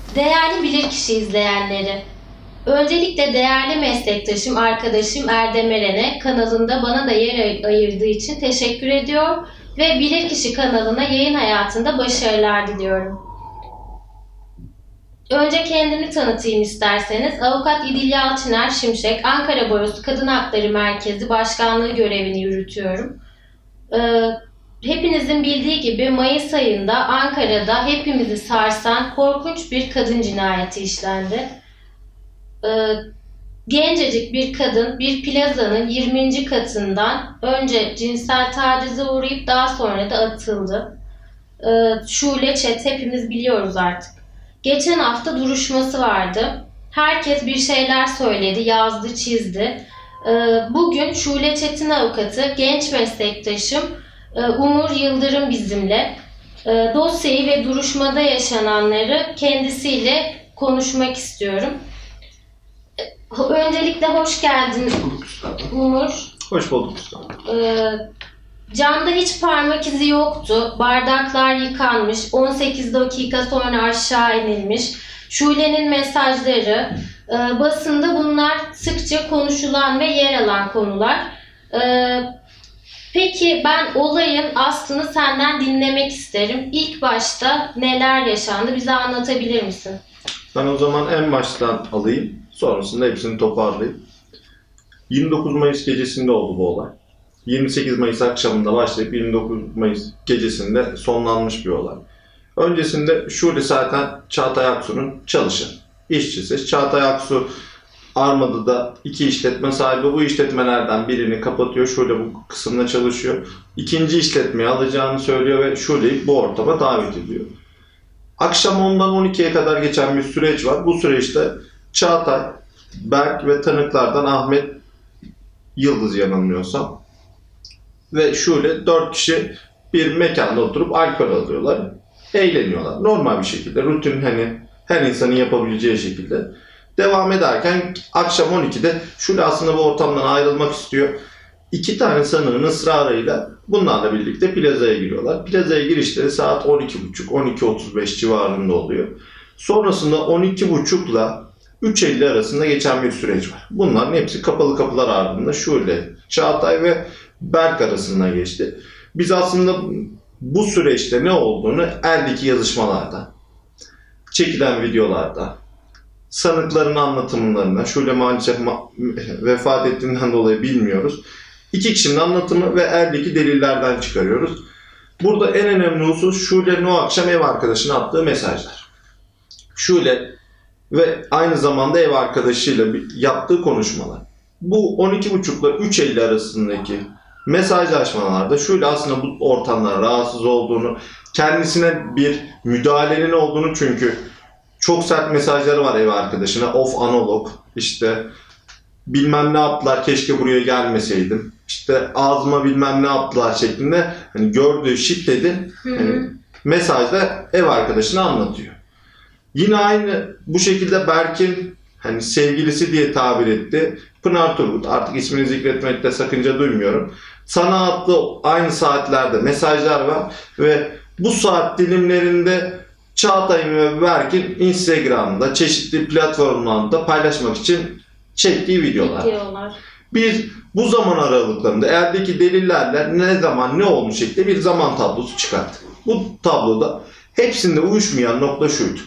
Değerli bilirkişi izleyenleri, öncelikle değerli meslektaşım, arkadaşım Erdem Eren'e kanalında bana da yer ayırdığı için teşekkür ediyor ve Bilirkişi kanalına yayın hayatında başarılar diliyorum. Önce kendimi tanıtayım isterseniz. Avukat İdil Yalçıner Şimşek, Ankara Barosu Kadın Hakları Merkezi Başkanlığı görevini yürütüyorum. Hepinizin bildiği gibi Mayıs ayında Ankara'da hepimizi sarsan korkunç bir kadın cinayeti işlendi. Gencecik bir kadın bir plazanın 20. katından önce cinsel tacize uğrayıp daha sonra da atıldı. Şule Çet hepimiz biliyoruz artık. Geçen hafta duruşması vardı. Herkes bir şeyler söyledi, yazdı, çizdi. Bugün Şule Çet'in avukatı, genç meslektaşım Umur Yıldırım bizimle. Dosyayı ve duruşmada yaşananları kendisiyle konuşmak istiyorum. Öncelikle hoş geldin Umur. Hoş bulduk. Camda hiç parmak izi yoktu. Bardaklar yıkanmış. 18 dakika sonra aşağı inilmiş. Şule'nin mesajları. Basında bunlar sıkça konuşulan ve yer alan konular. Peki ben olayın aslını senden dinlemek isterim. İlk başta neler yaşandı bize anlatabilir misin? Ben o zaman en baştan alayım. Sonrasında hepsini toparlayayım. 29 Mayıs gecesinde oldu bu olay. 28 Mayıs akşamında başlayıp 29 Mayıs gecesinde sonlanmış bir olay. Öncesinde Şule zaten Çağatay Aksu'nun çalışanı, işçisi. Çağatay Aksu Armada'da 2 işletme sahibi. Bu işletmelerden birini kapatıyor. Şule bu kısımda çalışıyor. İkinci işletmeyi alacağını söylüyor ve Şule'yi bu ortama davet ediyor. Akşam 10'dan 12'ye kadar geçen bir süreç var. Bu süreçte Çağatay, Berk ve tanıklardan Ahmet Yıldız yanılmıyorsam ve Şule 4 kişi bir mekanda oturup alkol alıyorlar. Eğleniyorlar. Normal bir şekilde. Rutin her insanın yapabileceği şekilde. Devam ederken akşam 12'de Şule aslında bu ortamdan ayrılmak istiyor. 2 tane sanığın ısrarıyla bunlarla birlikte plazaya giriyorlar. Plazaya girişleri saat 12.30-12.35 civarında oluyor. Sonrasında 12.30 ile 3.50 arasında geçen bir süreç var. Bunların hepsi kapalı kapılar ardında Şule, Çağatay ve Berk arasında geçti. Biz aslında bu süreçte ne olduğunu eldeki yazışmalarda, çekilen videolarda, sanıkların anlatımlarında, Şule maalesef vefat ettiğinden dolayı bilmiyoruz. 2 kişinin anlatımı ve eldeki delillerden çıkarıyoruz. Burada en önemli husus Şule'nin o akşam ev arkadaşına attığı mesajlar. Şule ve aynı zamanda ev arkadaşıyla yaptığı konuşmalar. Bu 12.30 ile 3.50 arasındaki mesajlaşmalarda Şule aslında bu ortamdan rahatsız olduğunu, kendisine bir müdahalenin olduğunu, çünkü çok sert mesajları var ev arkadaşına. Of analog, işte bilmem ne yaptılar, keşke buraya gelmeseydim, İşte ağzıma bilmem ne yaptılar şeklinde gördüğü şiddeti mesajda ev arkadaşına anlatıyor. Yine aynı bu şekilde Berk'in sevgilisi diye tabir etti Pınar Turgut, artık ismini zikretmekte sakınca duymuyorum. Sana attığı aynı saatlerde mesajlar var ve bu saat dilimlerinde Çağatay'ın ve Berk'in Instagram'da çeşitli platformlarda paylaşmak için çektiği videolar. Biz bu zaman aralıklarında eldeki delillerle ne zaman ne olmuş şeklinde bir zaman tablosu çıkarttık. Bu tabloda hepsinde uyuşmayan nokta şuydu.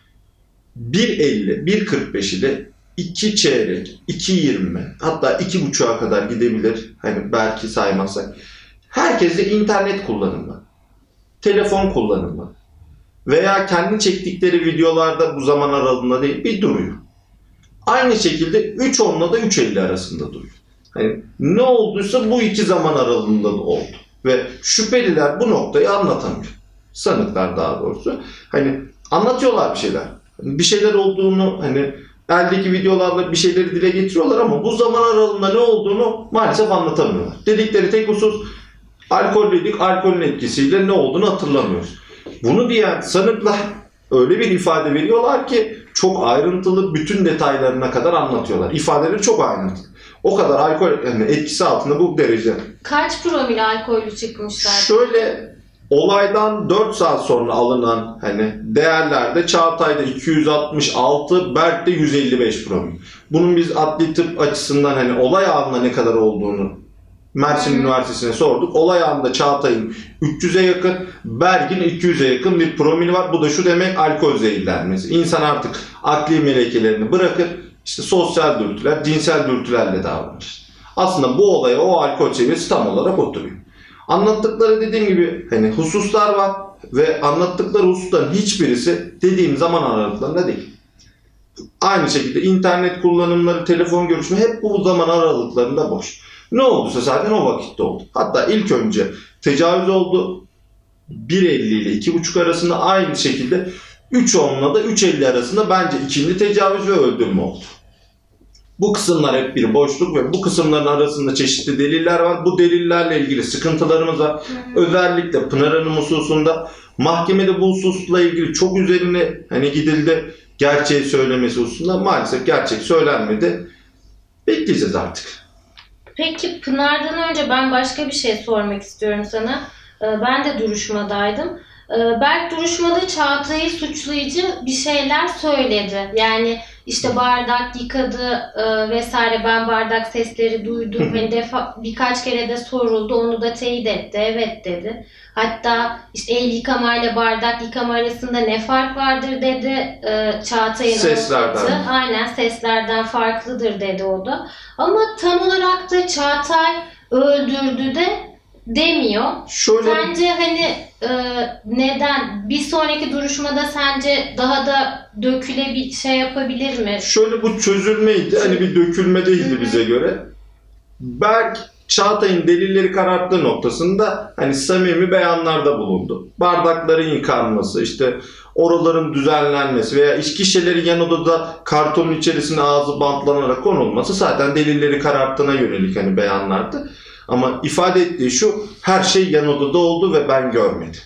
1.50, 1.45 ile 2 çeyrek, 2.20 hatta 2.5'a kadar gidebilir. Belki saymazsak. Herkeste internet kullanımı, telefon kullanımı veya kendi çektikleri videolarda bu zaman aralığında değil bir duruyor. Aynı şekilde 3.10'la da 3.50 arasında duruyor. Ne olduysa bu 2 zaman aralığında da oldu. Ve şüpheliler bu noktayı anlatamıyor. Sanıklar daha doğrusu. Anlatıyorlar bir şeyler. Bir şeyler olduğunu eldeki videolarla bir şeyleri dile getiriyorlar ama bu zaman aralığında ne olduğunu maalesef anlatamıyorlar. Dedikleri tek husus alkollüydük, alkolün etkisiyle ne olduğunu hatırlamıyoruz. Bunu diyen sanıklar öyle bir ifade veriyorlar ki çok ayrıntılı, bütün detaylarına kadar anlatıyorlar. İfadeleri çok ayrıntılı. O kadar alkol etkisi altında bu derece. Kaç promil alkollü çıkmışlar? Şöyle Olaydan 4 saat sonra alınan hani değerlerde Çağatay'da 266, Berk'te 155 promil. Bunun biz adli tıp açısından hani olay anında ne kadar olduğunu Mersin Üniversitesi'ne sorduk. Olay anında Çağatay'ın 300'e yakın, Berk'in 200'e yakın bir promil var. Bu da şu demek, alkol zehirlenmesi. İnsan artık akli melekelerini bırakır, işte sosyal dürtüler, cinsel dürtülerle davranır. Aslında bu olaya o alkol seviyesi tam olarak oturuyor. Anlattıkları dediğim gibi hani hususlar var ve anlattıkları hususların hiçbirisi dediğim zaman aralıklarında değil. Aynı şekilde internet kullanımları, telefon görüşme hep bu zaman aralıklarında boş. Ne olduysa zaten o vakitte oldu. Hatta ilk önce tecavüz oldu. 1.50 ile 2.5 arasında, aynı şekilde 3.10'la da 3.50 arasında bence ikinci tecavüz ve öldürme oldu. Bu kısımlar hep bir boşluk ve bu kısımların arasında çeşitli deliller var. Bu delillerle ilgili sıkıntılarımız var. Özellikle Pınar Hanım hususunda mahkemede bu hususla ilgili çok üzerine hani gidildi. Gerçeği söylemesi hususunda maalesef gerçek söylenmedi. Bekleyeceğiz artık. Peki Pınar'dan önce ben başka bir şey sormak istiyorum sana. Ben de duruşmadaydım. Berk duruşmada Çağatay'ı suçlayıcı bir şeyler söyledi. Yani işte bardak yıkadı vesaire, ben bardak sesleri duydum. Hani birkaç kere de soruldu, onu da teyit etti, evet dedi. Hatta işte el yıkama ile bardak yıkama arasında ne fark vardır dedi Çağatay'ın seslerden. Aynen, seslerden farklıdır dedi o da. Ama tam olarak da Çağatay öldürdü de demiyor. Şöyle... Sence hani neden? Bir sonraki duruşmada sence daha da döküle bir şey yapabilir mi? Şöyle, bu çözülmeydi. Hani bir dökülme değildi bize göre. Berk Çağatay'ın delilleri kararttığı noktasında hani samimi beyanlarda bulundu. Bardakların yıkanması, işte oraların düzenlenmesi veya içki şişeleri yan odada kartonun içerisine ağzı bantlanarak konulması zaten delilleri kararttığına yönelik hani beyanlardı. Ama ifade ettiği şu, her şey yan odada oldu ve ben görmedim.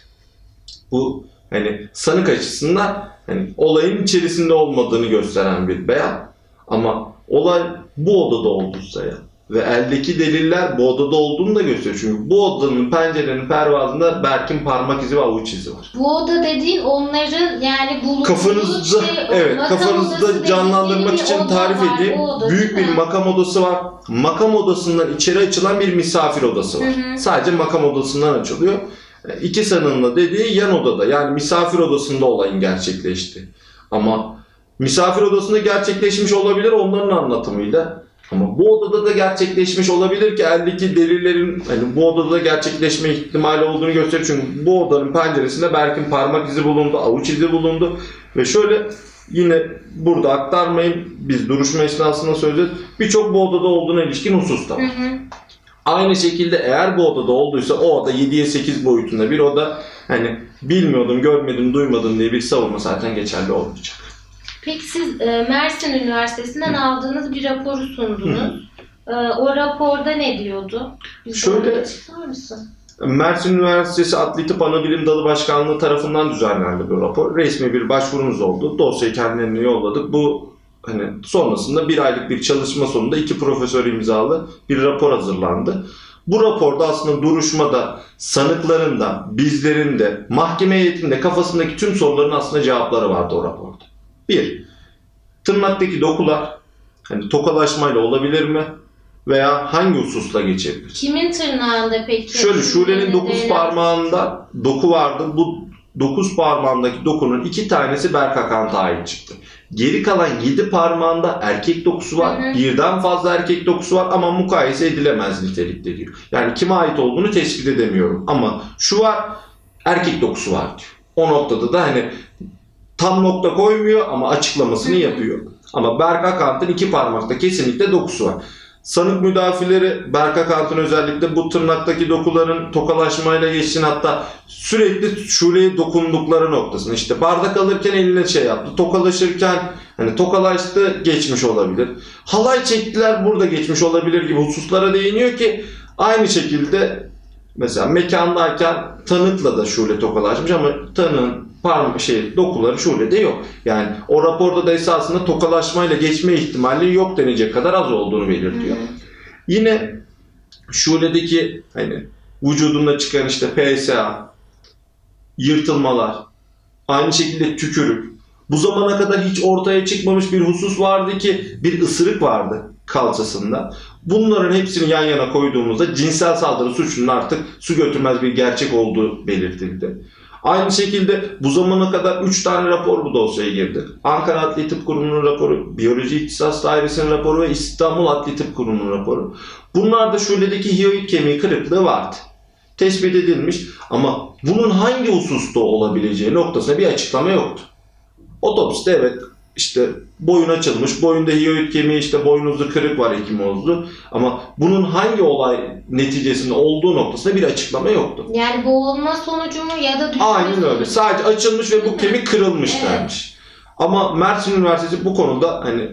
Bu hani sanık açısından hani olayın içerisinde olmadığını gösteren bir beyan. Ama olay bu odada olduysa ya ve eldeki deliller bu odada olduğunu da gösteriyor. Çünkü bu odanın pencerenin pervazında Berk'in parmak izi ve avuç izi var. Bu oda dediğin onların yani bulunduğu kafanızda, şey, evet, kafanızda canlandırmak için tarif edeyim. Büyük bir makam odası var. Makam odasından içeri açılan bir misafir odası var. Sadece makam odasından açılıyor. İki sanığın dediği yan odada, yani misafir odasında olayın gerçekleşti. Ama misafir odasında gerçekleşmiş olabilir onların anlatımıyla. Ama bu odada da gerçekleşmiş olabilir ki eldeki delillerin hani bu odada da gerçekleşme ihtimali olduğunu gösteriyor. Çünkü bu odanın penceresinde Berk'in parmak izi bulundu, avuç izi bulundu. Ve şöyle, yine burada aktarmayayım, biz duruşma esnasında söyleyeceğiz. Birçok bu odada olduğuna ilişkin husus da var. Aynı şekilde eğer bu odada olduysa o oda 7'ye 8 boyutunda bir oda. Hani bilmiyordum, görmedim, duymadım diye bir savunma zaten geçerli olmayacak. Peki siz Mersin Üniversitesi'nden aldığınız bir raporu sundunuz. O raporda ne diyordu? Şöyle, Mersin Üniversitesi Adli Tıp Anabilim Dalı Başkanlığı tarafından düzenlendi bu rapor. Resmi bir başvurumuz oldu. Dosyayı kendilerine yolladık. Bu hani sonrasında bir aylık bir çalışma sonunda 2 profesör imzalı bir rapor hazırlandı. Bu raporda aslında duruşmada sanıkların da, bizlerin de, mahkeme heyetinde kafasındaki tüm soruların aslında cevapları vardı o raporda. 1. Tırnaktaki dokular hani tokalaşmayla olabilir mi? Veya hangi hususla geçebilir? Kimin tırnağında peki? Şöyle, Şule'nin 9 parmağında doku vardı. Bu 9 parmağındaki dokunun 2 tanesi Berk Akant'a ait çıktı. Geri kalan 7 parmağında erkek dokusu var. Birden fazla erkek dokusu var ama mukayese edilemez nitelikte diyor. Yani kime ait olduğunu tespit edemiyorum. Ama şu var, erkek dokusu var diyor. O noktada da hani tam nokta koymuyor ama açıklamasını yapıyor. Ama Berk Akant'ın 2 parmakta kesinlikle dokusu var. Sanık müdafileri Berk Akant'ın özellikle bu tırnaktaki dokuların tokalaşmayla geçtiğini, hatta sürekli Şule'ye dokundukları noktasını, işte bardak alırken eline şey yaptı, tokalaşırken hani tokalaştı, geçmiş olabilir. Halay çektiler, burada geçmiş olabilir gibi hususlara değiniyor ki aynı şekilde mesela mekandayken tanıkla da Şule tokalaşmış ama tanığın dokuları Şule'de yok. Yani o raporda da esasında tokalaşmayla geçme ihtimali yok denecek kadar az olduğunu belirtiyor. Yine Şule'deki hani vücudunda çıkan işte PSA, yırtılmalar, aynı şekilde tükürük. Bu zamana kadar hiç ortaya çıkmamış bir husus vardı ki bir ısırık vardı kalçasında. Bunların hepsini yan yana koyduğumuzda cinsel saldırı suçunun artık su götürmez bir gerçek olduğu belirtildi. Aynı şekilde bu zamana kadar 3 tane rapor bu dosyaya girdi. Ankara Adli Tıp Kurumu'nun raporu, Biyoloji İhtisas Dairesi'nin raporu ve İstanbul Adli Tıp Kurumu'nun raporu. Bunlarda şuledeki hiyoid kemiği kırıklığı vardı. Tespit edilmiş ama bunun hangi hususta olabileceği noktasında bir açıklama yoktu. Otopside evet işte boyun açılmış, boyunda hiyoid kemiği işte boynuzlu kırık var ekimozlu ama bunun hangi olay neticesinde olduğu noktasında bir açıklama yoktu. Yani boğulma sonucu mu ya da düşme Aynen öyle. sonucu. Sadece açılmış ve bu kemik kırılmış denmiş. Ama Mersin Üniversitesi bu konuda hani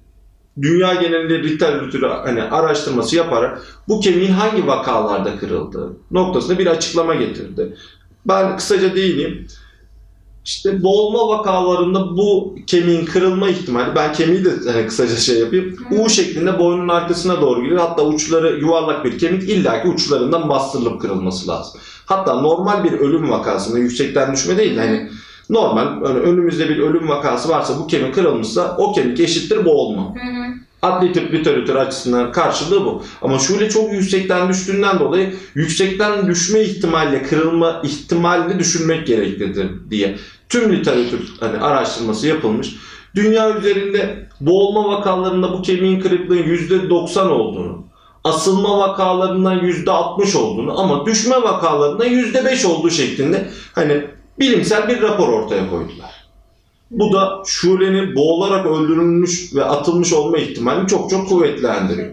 dünya genelinde literatürü hani araştırması yaparak bu kemiğin hangi vakalarda kırıldığı noktasında bir açıklama getirdi. Ben kısaca değineyim. İşte boğulma vakalarında bu kemiğin kırılma ihtimali, ben kemiği de hani kısaca şey yapayım. U şeklinde boynun arkasına doğru geliyor. Hatta uçları yuvarlak bir kemik, illaki uçlarından bastırılıp kırılması lazım. Hatta normal bir ölüm vakasında yüksekten düşme değil de hani normal hani önümüzde bir ölüm vakası varsa bu kemik kırılmışsa o kemik eşittir boğulma. Adli tıp literatürü açısından karşılığı bu. Ama şöyle çok yüksekten düştüğünden dolayı yüksekten düşme ihtimaliyle kırılma ihtimalini düşünmek gereklidir diye tüm literatür hani araştırması yapılmış. Dünya üzerinde boğulma vakalarında bu kemiğin kırıklığının %90 olduğunu, asılma vakalarından %60 olduğunu ama düşme vakalarında %5 olduğu şeklinde hani bilimsel bir rapor ortaya koydular. Bu da şulenin boğularak öldürülmüş ve atılmış olma ihtimalini çok çok kuvvetlendiriyor.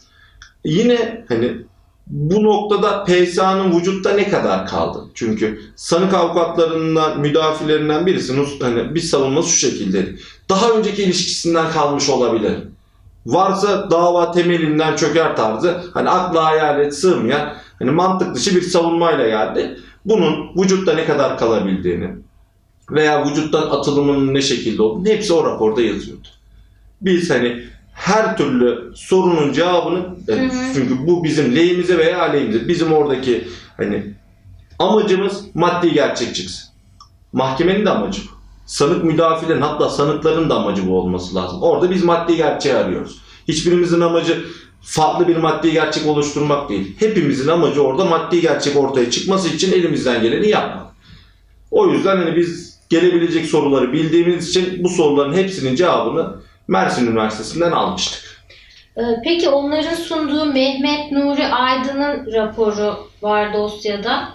Yine hani bu noktada PSA'nın vücutta ne kadar kaldı? Çünkü sanık avukatlarından, müdafilerinden birisinin hani bir savunması şu şekilde. Daha önceki ilişkisinden kalmış olabilir. Varsa dava temelinden çöker tarzı hani akla hayalet sığmayan hani mantık dışı bir savunmayla geldi. Bunun vücutta ne kadar kalabildiğini veya vücuttan atılımının ne şekilde olduğunu hepsi o raporda yazıyordu. Biz hani her türlü sorunun cevabını çünkü bu bizim lehimize veya aleyhimize. Bizim oradaki hani amacımız maddi gerçek çıksın. Mahkemenin de amacı bu. Sanık müdafilerin hatta sanıkların da amacı bu olması lazım. Orada biz maddi gerçeği arıyoruz. Hiçbirimizin amacı farklı bir maddi gerçek oluşturmak değil. Hepimizin amacı orada maddi gerçek ortaya çıkması için elimizden geleni yapmak. O yüzden hani biz gelebilecek soruları bildiğimiz için bu soruların hepsinin cevabını Mersin Üniversitesi'nden almıştık. Peki onların sunduğu Mehmet Nuri Aydın'ın raporu var dosyada.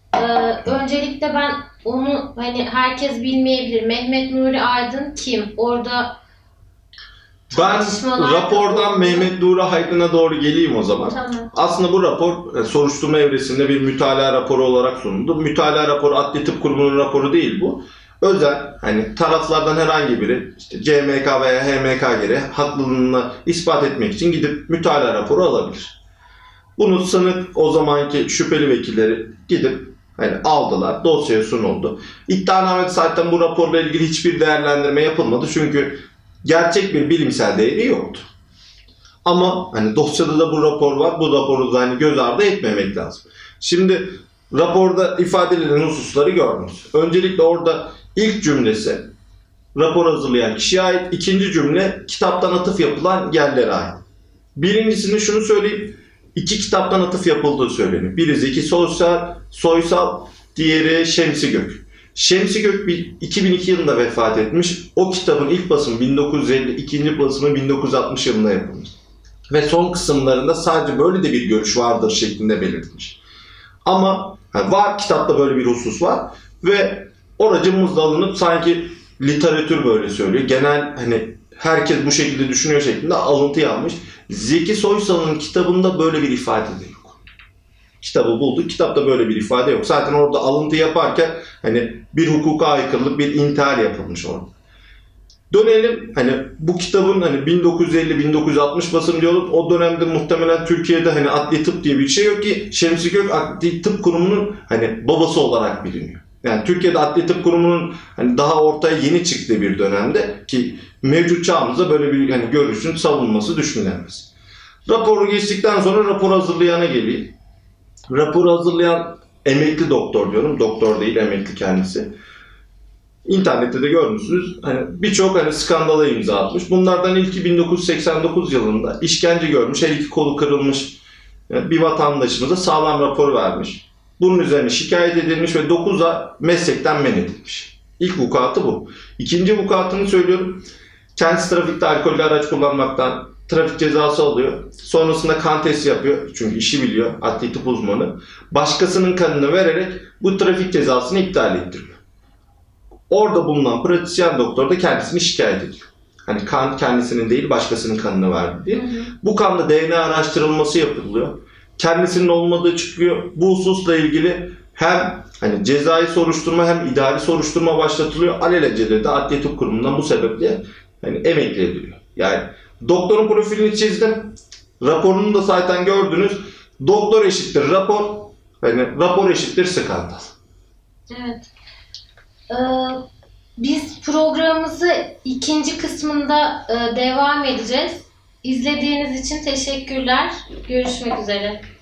Öncelikle ben onu hani herkes bilmeyebilir. Mehmet Nuri Aydın kim? Orada ben rapordan Mehmet Nuri Aydın'a doğru geleyim o zaman. Tamam. Aslında bu rapor soruşturma evresinde bir mütalaa raporu olarak sunuldu. Mütalaa raporu Adli Tıp Kurumu'nun raporu değil bu. Özel hani taraflardan herhangi biri işte CMK veya HMK gereği haklılığını ispat etmek için gidip mütalaa raporu alabilir. Bunu sanık o zamanki şüpheli vekilleri gidip hani aldılar, dosyaya sunuldu. İddianamede zaten bu raporla ilgili hiçbir değerlendirme yapılmadı çünkü gerçek bir bilimsel değeri yoktu. Ama hani dosyada da bu rapor var, bu raporu da hani göz ardı etmemek lazım. Şimdi raporda ifade edilen hususları gördünüz. Öncelikle orada ilk cümlesi rapor hazırlayan kişiye ait, ikinci cümle kitaptan atıf yapılan yerlere ait. Birincisini şunu söyleyeyim, iki kitaptan atıf yapıldığı söyleniyor. Biri Zeki Soysal, diğeri Şemsi Gök. Şemsi Gök 2002 yılında vefat etmiş. O kitabın ilk basımı 1950, ikinci basımı 1960 yılında yapılmış. Ve son kısımlarında sadece böyle de bir görüş vardır şeklinde belirtmiş. Ama var, kitapta böyle bir husus var ve oracımızla alınıp sanki literatür böyle söylüyor. Genel hani herkes bu şekilde düşünüyor şeklinde alıntı yapmış. Zeki Soysal'ın kitabında böyle bir ifade de yok. Kitabı bulduk. Kitapta böyle bir ifade yok. Zaten orada alıntı yaparken hani bir hukuka aykırılık, bir intihar yapılmış orada. Dönelim hani bu kitabın hani 1950-1960 basımı diyoruz. O dönemde muhtemelen Türkiye'de hani adli tıp diye bir şey yok ki Şemsi Gök Adli Tıp Kurumu'nun hani babası olarak biliniyor. Yani Türkiye'de Adli Tıp Kurumu'nun hani daha ortaya yeni çıktığı bir dönemde ki mevcut çağımızda böyle bir hani görüşün savunması düşünülemez. Raporu geçtikten sonra rapor hazırlayana geleyim. Raporu hazırlayan emekli doktor diyorum. Doktor değil, emekli kendisi. İnternette de görmüşsünüz. Hani birçok skandala imza atmış. Bunlardan ilki 1989 yılında işkence görmüş, her iki kolu kırılmış bir vatandaşımıza sağlam rapor vermiş. Bunun üzerine şikayet edilmiş ve 9 ay meslekten men edilmiş. İlk vukuatı bu. İkinci vukuatını söylüyorum. Kendisi trafikte alkollü araç kullanmaktan trafik cezası alıyor. Sonrasında kan testi yapıyor. Çünkü işi biliyor. Adli tıp uzmanı. Başkasının kanını vererek bu trafik cezasını iptal ettiriyor. Orada bulunan pratisyen doktor da kendisini şikayet ediyor. Hani kan kendisinin değil başkasının kanını verdi diye. Bu kanda DNA araştırılması yapılıyor. Kendisinin olmadığı çıkıyor. Bu hususla ilgili hem cezai soruşturma hem idari soruşturma başlatılıyor. Alelacele de Adli Tıp Kurumu'ndan bu sebeple emekli ediliyor. Yani doktorun profilini çizdim. Raporunu da zaten gördünüz. Doktor eşittir rapor. Rapor eşittir skandal. Evet. Biz programımızı ikinci kısmında devam edeceğiz. İzlediğiniz için teşekkürler. Görüşmek üzere.